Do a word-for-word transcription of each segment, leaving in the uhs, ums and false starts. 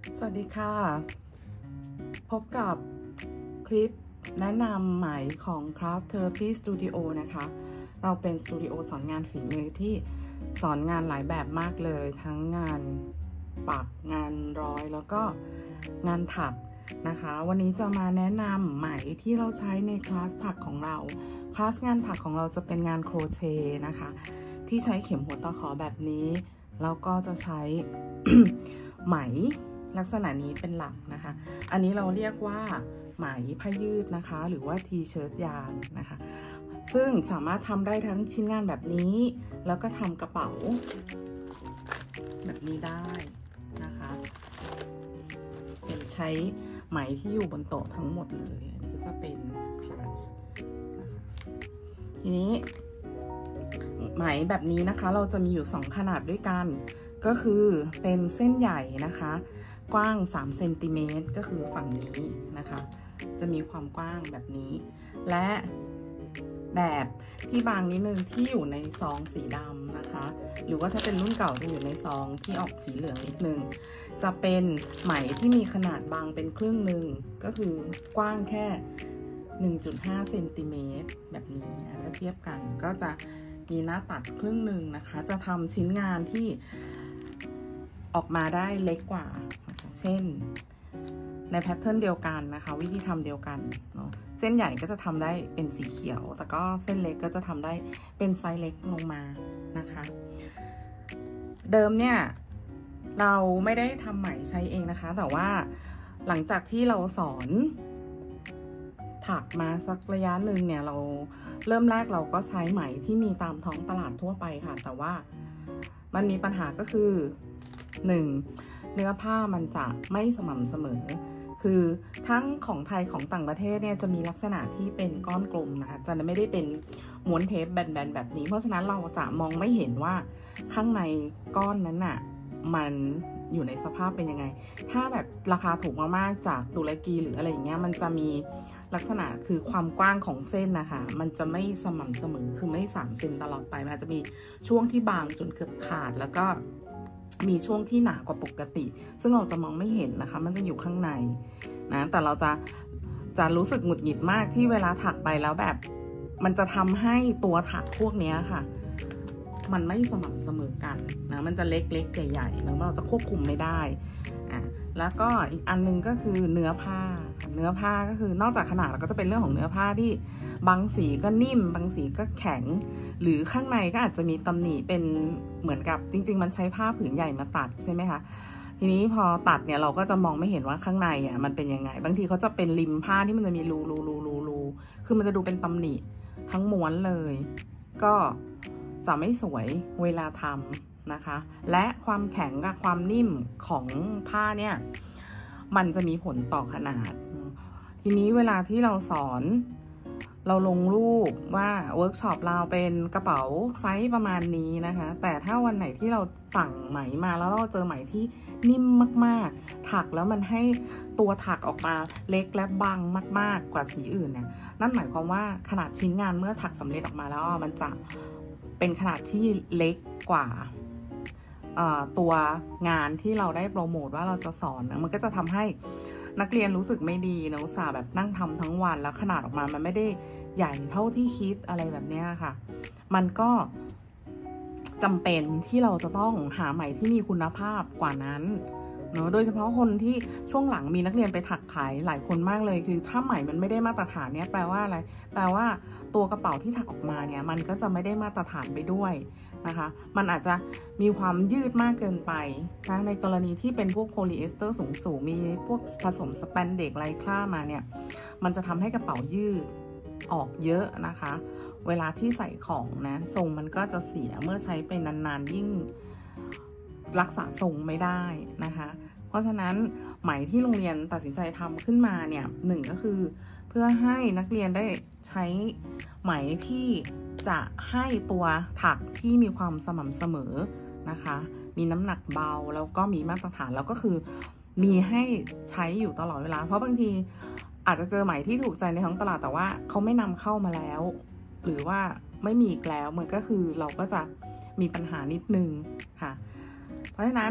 สวัสดีค่ะพบกับคลิปแนะนำใหม่ของ Craft Therapy Studio นะคะเราเป็นสตูดิโอสอนงานฝีมือที่สอนงานหลายแบบมากเลยทั้งงานปักงานร้อยแล้วก็งานถักนะคะวันนี้จะมาแนะนำไหมที่เราใช้ในคลาสถักของเราคลาสงานถักของเราจะเป็นงานโครเชต์นะคะที่ใช้เข็มหัวตะขอแบบนี้แล้วก็จะใช้ ไหมลักษณะนี้เป็นหลักนะคะอันนี้เราเรียกว่าไหมผ้ายืดนะคะหรือว่าทีเชิ้ตยางนะคะซึ่งสามารถทำได้ทั้งชิ้นงานแบบนี้แล้วก็ทำกระเป๋าแบบนี้ได้นะคะเป็นใช้ไหมที่อยู่บนโต๊ะทั้งหมดเลยอันนี้ก็จะเป็นคลัตช์นะคะทีนี้ไหมแบบนี้นะคะเราจะมีอยู่สองขนาดด้วยกันก็คือเป็นเส้นใหญ่นะคะกว้างสามเซนติเมตรก็คือฝั่งนี้นะคะจะมีความกว้างแบบนี้และแบบที่บางนิดนึงที่อยู่ในซองสีดำนะคะหรือว่าถ้าเป็นรุ่นเก่าจะอยู่ในซองที่ออกสีเหลืองนิดนึงจะเป็นไหมที่มีขนาดบางเป็นครึ่งหนึ่งก็คือกว้างแค่ หนึ่งจุดห้าเซนติเมตรแบบนี้ถ้าเทียบกันก็จะมีหน้าตัดครึ่งหนึ่งนะคะจะทำชิ้นงานที่ออกมาได้เล็กกว่าเช่นในแพทเทิร์นเดียวกันนะคะวิธีทำเดียวกันเนาะเส้นใหญ่ก็จะทำได้เป็นสีเขียวแต่ก็เส้นเล็กก็จะทำได้เป็นไซส์เล็กลงมานะคะเดิมเนี่ยเราไม่ได้ทำไหมใช้เองนะคะแต่ว่าหลังจากที่เราสอนถักมาสักระยะหนึ่งเนี่ยเราเริ่มแรกเราก็ใช้ไหมที่มีตามท้องตลาดทั่วไปค่ะแต่ว่ามันมีปัญหาก็คือหนึ่งเนื้อผ้ามันจะไม่สม่ำเสมอคือทั้งของไทยของต่างประเทศเนี่ยจะมีลักษณะที่เป็นก้อนกลมนะคะจะไม่ได้เป็นม้วนเทปแบนๆแบบนี้เพราะฉะนั้นเราจะมองไม่เห็นว่าข้างในก้อนนั้นน่ะมันอยู่ในสภาพเป็นยังไงถ้าแบบราคาถูกมากๆจากตุรกีหรืออะไรอย่างเงี้ยมันจะมีลักษณะคือความกว้างของเส้นนะคะมันจะไม่สม่ำเสมอคือไม่สามเซนตลอดไปมันอาจจะมีช่วงที่บางจนเกือบขาดแล้วก็มีช่วงที่หนากว่าปกติซึ่งเราจะมองไม่เห็นนะคะมันจะอยู่ข้างในนะแต่เราจะจะรู้สึกหงุดหงิดมากที่เวลาถักไปแล้วแบบมันจะทำให้ตัวถักพวกนี้ค่ะมันไม่สม่ำเสมอกันนะมันจะเล็กๆใหญ่ๆแล้วเราจะควบคุมไม่ได้อ่ะแล้วก็อีกอันนึงก็คือเนื้อผ้าเนื้อผ้าก็คือนอกจากขนาดแล้วก็จะเป็นเรื่องของเนื้อผ้าที่บางสีก็นิ่มบางสีก็แข็งหรือข้างในก็อาจจะมีตำหนิเป็นเหมือนกับจริงๆมันใช้ผ้าผืนใหญ่มาตัดใช่ไหมคะทีนี้พอตัดเนี่ยเราก็จะมองไม่เห็นว่าข้างในอ่ะมันเป็นยังไงบางทีเขาจะเป็นริมผ้าที่มันจะมีรูรูรูรูรูคือมันจะดูเป็นตำหนิทั้งม้วนเลยก็จะไม่สวยเวลาทำนะคะและความแข็งกับความนิ่มของผ้าเนี่ยมันจะมีผลต่อขนาดทีนี้เวลาที่เราสอนเราลงรูปว่าเวิร์กช็อปเราเป็นกระเป๋าไซส์ประมาณนี้นะคะแต่ถ้าวันไหนที่เราสั่งไหมมาแล้วเราเจอไหมที่นิ่มมากๆถักแล้วมันให้ตัวถักออกมาเล็กและบางมากๆกว่าสีอื่นเนี่ยนั่นหมายความว่าขนาดชิ้นงานเมื่อถักสำเร็จออกมาแล้วมันจะเป็นขนาดที่เล็กกว่าตัวงานที่เราได้โปรโมทว่าเราจะสอนนะมันก็จะทำให้นักเรียนรู้สึกไม่ดีนะอุตส่าห์แบบนั่งทำทั้งวันแล้วขนาดออกมามันไม่ได้ใหญ่เท่าที่คิดอะไรแบบนี้ค่ะมันก็จำเป็นที่เราจะต้องหาไหมที่มีคุณภาพกว่านั้นเนอะโดยเฉพาะคนที่ช่วงหลังมีนักเรียนไปถักขายหลายคนมากเลยคือถ้าไหมมันไม่ได้มาตรฐานเนี่ยแปลว่าอะไรแปลว่าตัวกระเป๋าที่ถักออกมาเนี่ยมันก็จะไม่ได้มาตรฐานไปด้วยนะคะมันอาจจะมีความยืดมากเกินไปนะในกรณีที่เป็นพวกโพลีเอสเตอร์สูงๆมีพวกผสมสแปนเด็กไลครามาเนี่ยมันจะทำให้กระเป๋ายืดออกเยอะนะคะเวลาที่ใส่ของนะทรงมันก็จะเสียเมื่อใช้ไปนานๆยิ่งรักษาทรงไม่ได้นะคะเพราะฉะนั้นไหมที่โรงเรียนตัดสินใจทำขึ้นมาเนี่ยหนึ่งก็คือเพื่อให้นักเรียนได้ใช้ไหมที่จะให้ตัวถักที่มีความสม่ำเสมอนะคะมีน้ำหนักเบาแล้วก็มีมาตรฐานแล้วก็คือมีให้ใช้อยู่ตลอดเวลาเพราะบางทีอาจจะเจอไหมที่ถูกใจในท้องตลาดแต่ว่าเขาไม่นำเข้ามาแล้วหรือว่าไม่มีอีกแล้วมันก็คือเราก็จะมีปัญหานิดนึงค่ะเพราะฉะนั้น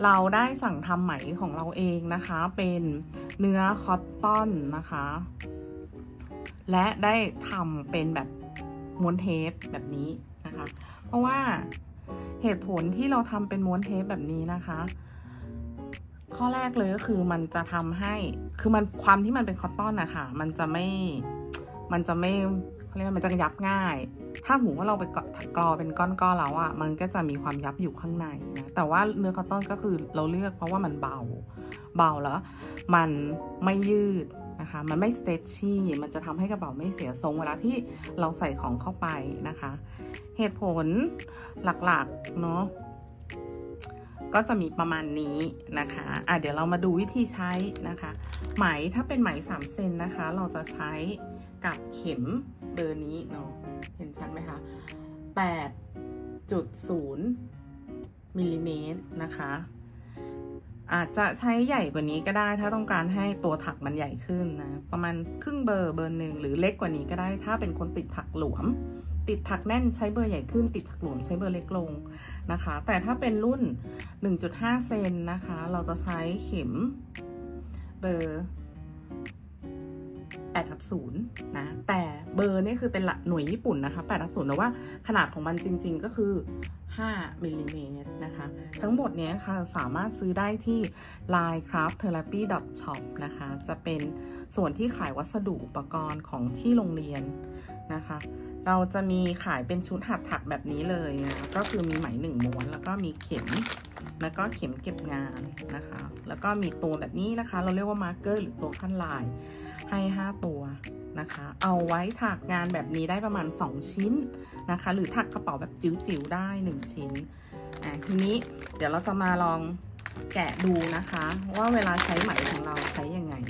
เราได้สั่งทำไหมของเราเองนะคะเป็นเนื้อคอตตอนนะคะและได้ทำเป็นแบบม้วนเทปแบบนี้นะคะเพราะว่าเหตุผลที่เราทำเป็นม้วนเทปแบบนี้นะคะข้อแรกเลยก็คือมันจะทำให้คือมันความที่มันเป็นคอตตอนนะคะมันจะไม่มันจะไม่เขาเรียกว่ามันจะยับง่ายถ้าหูว่าเราไปกรอเป็นก้อนๆแล้วอ่ะมันก็จะมีความยับอยู่ข้างในนะแต่ว่าเนื้อคอตตอนก็คือเราเลือกเพราะว่ามันเบาเบาแล้วมันไม่ยืดนะคะมันไม่ stretchy มันจะทำให้กระเป๋าไม่เสียทรงเวลาที่เราใส่ของเข้าไปนะคะเหตุผลหลักๆเนาะก็จะมีประมาณนี้นะคะอ่ะเดี๋ยวเรามาดูวิธีใช้นะคะไหมถ้าเป็นไหมสามเซนนะคะเราจะใช้กับเข็มเบอร์นี้เนาะเห็นชัดไหมคะ แปดจุดศูนย์ มิลลิเมตรนะคะอาจจะใช้ใหญ่กว่านี้ก็ได้ถ้าต้องการให้ตัวถักมันใหญ่ขึ้นนะประมาณครึ่งเบอร์เบอร์หนึ่งหรือเล็กกว่านี้ก็ได้ถ้าเป็นคนติดถักหลวมติดถักแน่นใช้เบอร์ใหญ่ขึ้นติดถักหลวมใช้เบอร์เล็กลงนะคะแต่ถ้าเป็นรุ่น หนึ่งจุดห้า เซนนะคะเราจะใช้เข็มเบอร์แปดทับศูนย์นะแต่เบอร์นี่คือเป็นหน่วยญี่ปุ่นนะคะแปดทับศูนย์แต่ว่าขนาดของมันจริงๆก็คือห้ามิลลิเมตรนะคะทั้งหมดนี้ค่ะสามารถซื้อได้ที่ ไลน์ คราฟต์ เทอราปี ดอท ช็อป นะคะจะเป็นส่วนที่ขายวัสดุอุปกรณ์ของที่โรงเรียนนะคะเราจะมีขายเป็นชุดหัดถักแบบนี้เลยนะก็คือมีไหมหนึ่งม้วนแล้วก็มีเข็มแล้วก็เข็มเก็บงานนะคะแล้วก็มีตัวแบบนี้นะคะเราเรียกว่ามาร์กเกอร์หรือตัวขั้นลายให้ห้าตัวนะคะเอาไว้ถักงานแบบนี้ได้ประมาณสองชิ้นนะคะหรือถักกระเป๋าแบบจิ๋วๆได้หนึ่งชิ้นอ่ะทีนี้เดี๋ยวเราจะมาลองแกะดูนะคะว่าเวลาใช้ไหมของเราใช้ยังไง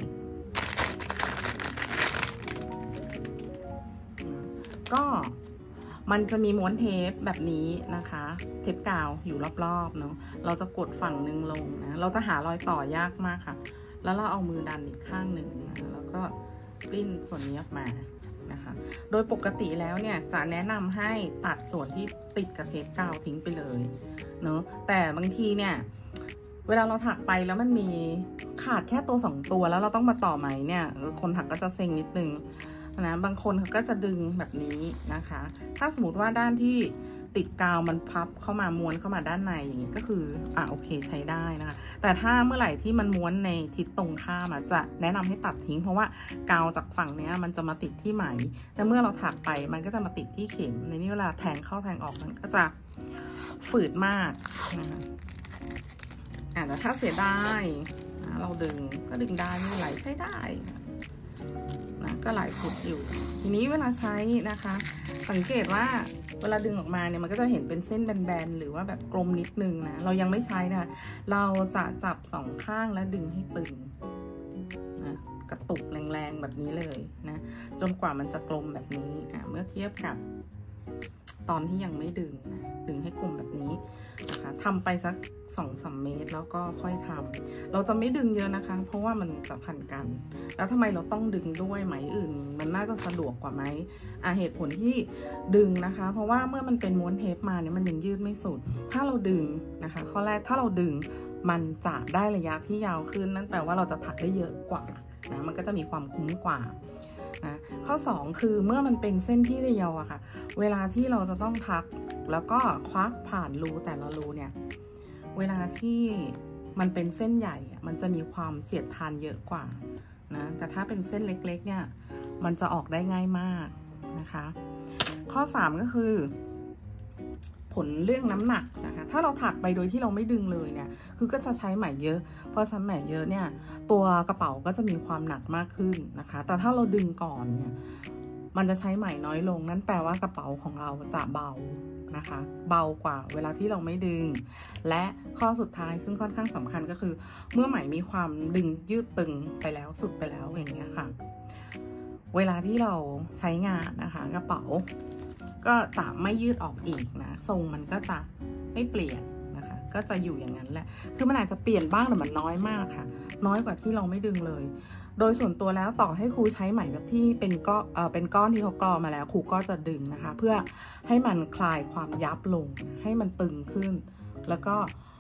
ก็มันจะมีม้วนเทปแบบนี้นะคะเทปกาวอยู่รอบๆเนาะเราจะกดฝั่งหนึ่งลงนะเราจะหารอยต่อยากมากค่ะแล้วเราเอามือดันอีกข้างหนึ่งนะแล้วก็ปลิ้นส่วนนี้ออกมานะคะโดยปกติแล้วเนี่ยจะแนะนำให้ตัดส่วนที่ติดกับเทปกาวทิ้งไปเลยเนาะแต่บางทีเนี่ยเวลาเราถักไปแล้วมันมีขาดแค่ตัวสองตัวแล้วเราต้องมาต่อไหมเนี่ยคนถักก็จะเซ็งนิดนึงนะบางคนเขาก็จะดึงแบบนี้นะคะถ้าสมมติว่าด้านที่ติดกาวมันพับเข้ามาม้วนเข้ามาด้านในอย่างนี้ก็คืออ่ะโอเคใช้ได้นะคะแต่ถ้าเมื่อไหร่ที่มันม้วนในทิศตรงข้ามจะแนะนำให้ตัดทิ้งเพราะว่ากาวจากฝั่งนี้มันจะมาติดที่ไหมแต่เมื่อเราถักไปมันก็จะมาติดที่เข็มในนี้เวลาแทงเข้าแทงออกมันก็จะฝืดมากนะคะอ่ะแต่ถ้าเสียดายนะเราดึงก็ดึงได้ไม่ไหลใช้ได้นะก็หลายฟุตอยู่ทีนี้เวลาใช้นะคะสังเกตว่าเวลาดึงออกมาเนี่ยมันก็จะเห็นเป็นเส้นแบนๆหรือว่าแบบกลมนิดนึงนะเรายังไม่ใช้นะเราจะจับสองข้างและดึงให้ตึงนะกระตุกแรงๆแบบนี้เลยนะจนกว่ามันจะกลมแบบนี้อ่ะเมื่อเทียบกับตอนที่ยังไม่ดึงนะดึงให้กลมแบบนี้นะคะทำไปสักสองสามเมตรแล้วก็ค่อยทำเราจะไม่ดึงเยอะนะคะเพราะว่ามันสัมพันธ์กันแล้วทำไมเราต้องดึงด้วยไหมอื่นมันน่าจะสะดวกกว่าไหมอ่ะเหตุผลที่ดึงนะคะเพราะว่าเมื่อมันเป็นม้วนเทปมาเนี่ยมันยังยืดไม่สุดถ้าเราดึงนะคะข้อแรกถ้าเราดึงมันจะได้ระยะที่ยาวขึ้นนั่นแปลว่าเราจะถักได้เยอะกว่านะมันก็จะมีความคุ้มกว่านะข้อสองคือเมื่อมันเป็นเส้นที่เรียวอะค่ะเวลาที่เราจะต้องทักแล้วก็ควักผ่านรูแต่ละรูเนี่ยเวลาที่มันเป็นเส้นใหญ่มันจะมีความเสียดทานเยอะกว่านะแต่ถ้าเป็นเส้นเล็กๆเนี่ยมันจะออกได้ง่ายมากนะคะข้อสามก็คือผลเรื่องน้ำหนักนะคะถ้าเราถักไปโดยที่เราไม่ดึงเลยเนี่ยคือก็จะใช้ไหมเยอะเพราะใช้ไหมเยอะเนี่ยตัวกระเป๋าก็จะมีความหนักมากขึ้นนะคะแต่ถ้าเราดึงก่อนเนี่ยมันจะใช้ไหมน้อยลงนั่นแปลว่ากระเป๋าของเราจะเบานะคะเบากว่าเวลาที่เราไม่ดึงและข้อสุดท้ายซึ่งค่อนข้างสำคัญก็คือเมื่อไหมมีความดึงยืดตึงไปแล้วสุดไปแล้วอย่างเงี้ยค่ะเวลาที่เราใช้งานนะคะกระเป๋าก็จะไม่ยืดออกอีกนะทรงมันก็จะไม่เปลี่ยนนะคะก็จะอยู่อย่างนั้นแหละคือมันอาจจะเปลี่ยนบ้างแต่มันน้อยมากค่ะน้อยกว่าที่เราไม่ดึงเลยโดยส่วนตัวแล้วต่อให้ครูใช้ไหมแบบที่เป็นก้อนเอ่อเป็นก้อนที่เขากรอมาแล้วครูก็จะดึงนะคะเพื่อให้มันคลายความยับลงให้มันตึงขึ้นแล้วก็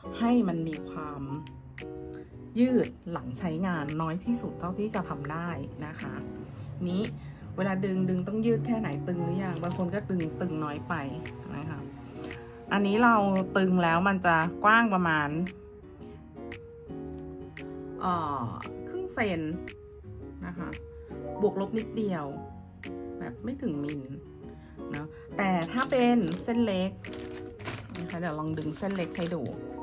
ให้มันมีความยืดหลังใช้งานน้อยที่สุดเท่าที่จะทำได้นะคะนี้เวลาดึงดึงต้องยืดแค่ไหนตึงหรือยังบางคนก็ตึงตึงน้อยไปนะคะอันนี้เราตึงแล้วมันจะกว้างประมาณเอ่อครึ่งเซนนะคะบวกลบนิดเดียวแบบไม่ถึงมิลเนาะแต่ถ้าเป็นเส้นเล็กนะคะเดี๋ยวลองดึงเส้นเล็กให้ดู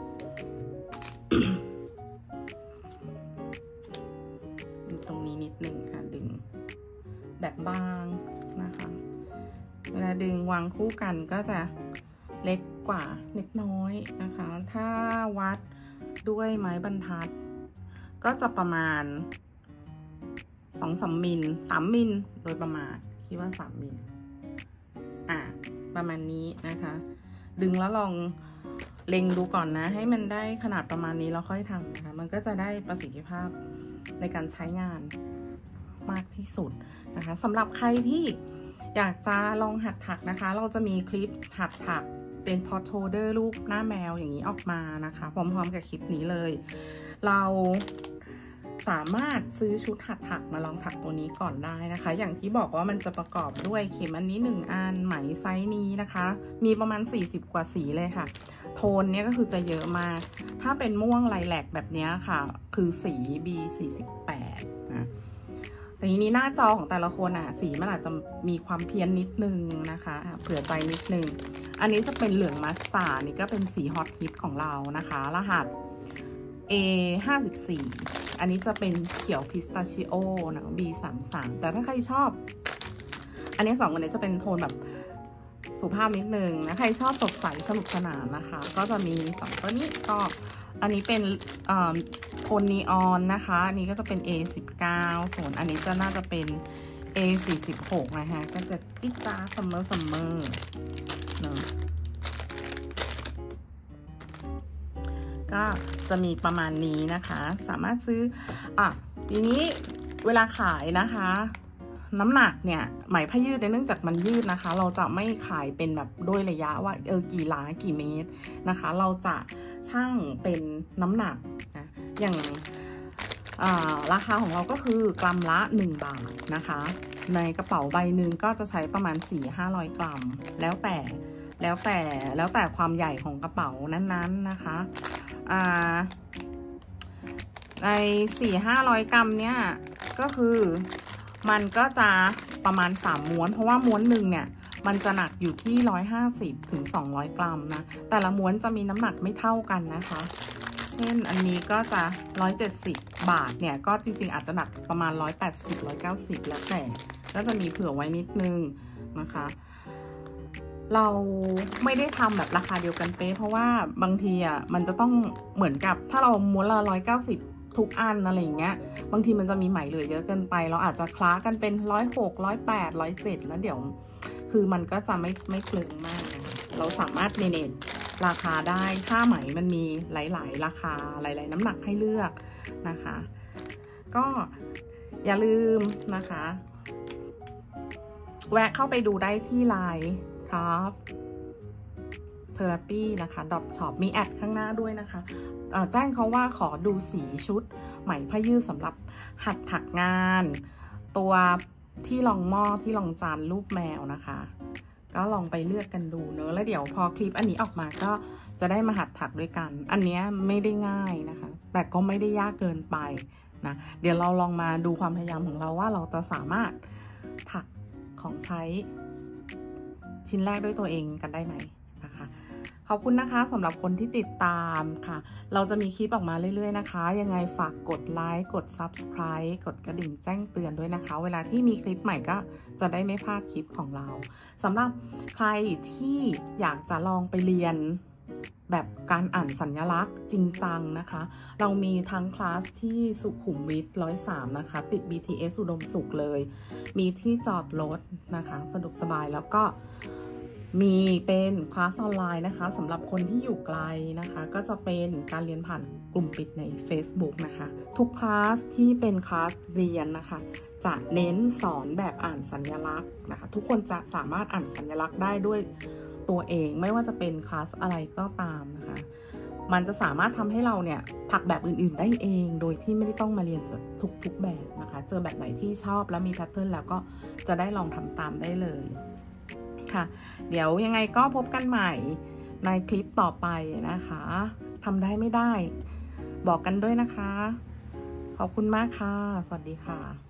ตรงนี้นิดหนึ่งค่ะดึงแบบบางนะคะเวลาดึงวางคู่กันก็จะเล็กกว่าเล็กน้อยนะคะถ้าวัดด้วยไม้บรรทัดก็จะประมาณสองสามมิลสามมิลโดยประมาณคิดว่าสามมิลอ่ะประมาณนี้นะคะดึงแล้วลองเล็งดูก่อนนะให้มันได้ขนาดประมาณนี้แล้วค่อยทำนะคะมันก็จะได้ประสิทธิภาพในการใช้งานมากที่สุดนะคะสำหรับใครที่อยากจะลองหัดถักนะคะเราจะมีคลิปหัดถักเป็นพอร์ตโฮลเดอร์รูปหน้าแมวอย่างนี้ออกมานะคะพร้อมๆกับคลิปนี้เลยเราสามารถซื้อชุดหัดถักมาลองถักตัวนี้ก่อนได้นะคะอย่างที่บอกว่ามันจะประกอบด้วยเข็มอันนี้หนึ่งอันไหมไซส์นี้นะคะมีประมาณสี่สิบกว่าสีเลยค่ะโทนเนี้ยก็คือจะเยอะมากถ้าเป็นม่วงไลแลกแบบนี้ค่ะคือสี บี สี่สิบแปด นะแต่ทีนี้หน้าจอของแต่ละคนอ่ะสีมันอาจจะมีความเพี้ยนนิดนึงนะคะเผื่อใจนิดนึงอันนี้จะเป็นเหลืองมัสตาร์ดนี่ก็เป็นสีฮอตฮิตของเรานะคะรหัส เอ ห้าสิบสี่ อันนี้จะเป็นเขียวพิสตาชิโอนะ บี สามสิบสาม แต่ถ้าใครชอบอันนี้สองอันนี้จะเป็นโทนแบบสุภาพนิดนึงนะใครชอบสดใสสนุกสนานนะคะก็จะมีสองตัวนี้ก็อันนี้เป็นโทนนีออนนะคะอันนี้ก็จะเป็น เอ สิบเก้า ส่วนอันนี้จะน่าจะเป็น เอ สี่สิบหก นะคะก็จะจิ๊กจ้าซัมเมอร์ซัมเมอร์เนาะก็จะมีประมาณนี้นะคะสามารถซื้ออ่ะทีนี้เวลาขายนะคะน้ำหนักเนี่ยไหมผ้ายืดเนื่องจากมันยืดนะคะเราจะไม่ขายเป็นแบบโดยระยะว่าเออกี่หลากี่เมตรนะคะเราจะชั่งเป็นน้ำหนักนะอย่างราคาของเราก็คือกรัมละหนึ่งบาทนะคะในกระเป๋าใบหนึ่งก็จะใช้ประมาณ สี่ถึงห้าร้อย กรัมแล้วแต่แล้วแต่แล้วแต่ความใหญ่ของกระเป๋านั้นๆนะคะใน สี่ถึงห้าร้อย กรัมเนี่ยก็คือมันก็จะประมาณสามม้วนเพราะว่าม้วนหนึ่งเนี่ยมันจะหนักอยู่ที่หนึ่งร้อยห้าสิบถึงสองร้อยกรัมนะแต่ละม้วนจะมีน้ำหนักไม่เท่ากันนะคะเช่นอันนี้ก็จะหนึ่งร้อยเจ็ดสิบบาทเนี่ยก็จริงๆอาจจะหนักประมาณหนึ่งร้อยแปดสิบ หนึ่งร้อยเก้าสิบแล้วแต่ก็จะมีเผื่อไว้นิดนึงนะคะเราไม่ได้ทำแบบราคาเดียวกันเป๊ะเพราะว่าบางทีอ่ะมันจะต้องเหมือนกับถ้าเราม้วนละหนึ่งร้อยเก้าสิบทุกอันอะไรอย่างเงี้ยบางทีมันจะมีไหมเหลือเยอะเกินไปเราอาจจะคล้ากันเป็นหนึ่งร้อยหก หนึ่งร้อยแปด หนึ่งร้อยเจ็ดแล้วเดี๋ยวคือมันก็จะไม่ไม่เปลืองมากนะคะเราสามารถเมเนจราคาได้ถ้าไหมมันมีหลายๆราคาหลายๆน้ำหนักให้เลือกนะคะก็อย่าลืมนะคะแวะเข้าไปดูได้ที่ไลน์ครับเทอราปีนะคะดอทช็อปมีแอดข้างหน้าด้วยนะคะแจ้งเขาว่าขอดูสีชุดไหมผ้ายืดสำหรับหัดถักงานตัวที่รองหม้อที่รองจานรูปแมวนะคะก็ลองไปเลือกกันดูเนอะแล้วเดี๋ยวพอคลิปอันนี้ออกมาก็จะได้มาหัดถักด้วยกันอันนี้ไม่ได้ง่ายนะคะแต่ก็ไม่ได้ยากเกินไปนะเดี๋ยวเราลองมาดูความพยายามของเราว่าเราจะสามารถถักของใช้ชิ้นแรกด้วยตัวเองกันได้ไหมนะคะขอบคุณนะคะสำหรับคนที่ติดตามค่ะเราจะมีคลิปออกมาเรื่อยๆนะคะยังไงฝากกดไลค์กด ซับสไครบ์ กดกระดิ่งแจ้งเตือนด้วยนะคะเวลาที่มีคลิปใหม่ก็จะได้ไม่พลาดคลิปของเราสำหรับใครที่อยากจะลองไปเรียนแบบการอ่านสัญลักษณ์จริงจังนะคะเรามีทั้งคลาสที่สุขุมวิทหนึ่งร้อยสามนะคะติด บี ที เอส อุดมสุขเลยมีที่จอดรถนะคะสะดวกสบายแล้วก็มีเป็นคลาสออนไลน์นะคะสำหรับคนที่อยู่ไกลนะคะก็จะเป็นการเรียนผ่านกลุ่มปิดใน Facebook นะคะทุกคลาสที่เป็นคลาสเรียนนะคะจะเน้นสอนแบบอ่านสัญลักษณ์นะคะทุกคนจะสามารถอ่านสัญลักษณ์ได้ด้วยตัวเองไม่ว่าจะเป็นคลาสอะไรก็ตามนะคะมันจะสามารถทำให้เราเนี่ยผลักแบบอื่นๆได้เองโดยที่ไม่ได้ต้องมาเรียนจากทุกๆแบบนะคะเจอแบบไหนที่ชอบแล้วมีแพทเทิร์นแล้วก็จะได้ลองทำตามได้เลยค่ะเดี๋ยวยังไงก็พบกันใหม่ในคลิปต่อไปนะคะทำได้ไม่ได้บอกกันด้วยนะคะขอบคุณมากค่ะสวัสดีค่ะ